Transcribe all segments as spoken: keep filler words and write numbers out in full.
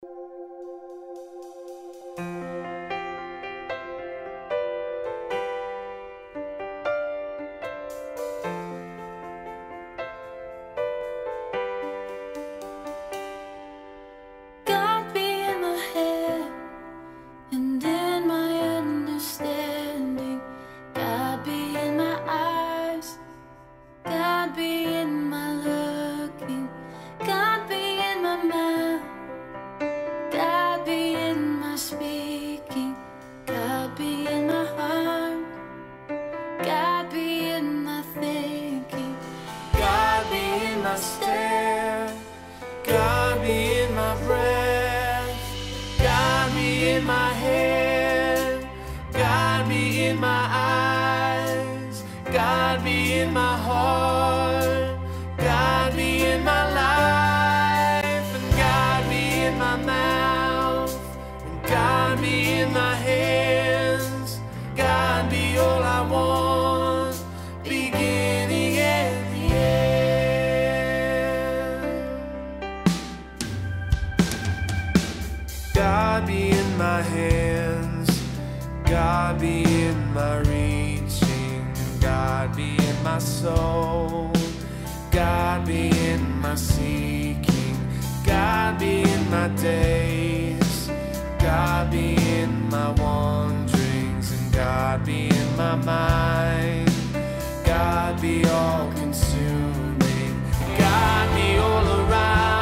God be in my hands, God be in my reaching, God be in my soul, God be in my seeking, God be in my days, God be in my wanderings, and God be in my mind, God be all consuming, God be all around.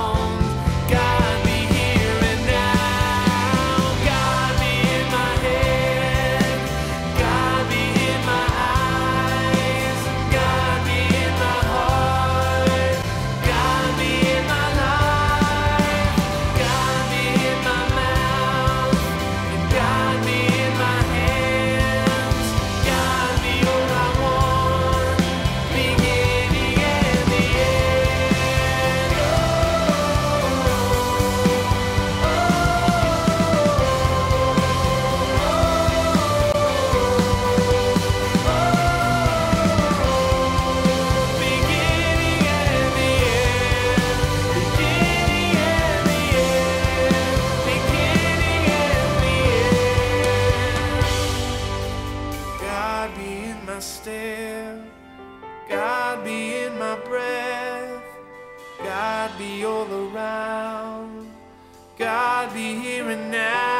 God be in my breath, God be all around, God be here and now.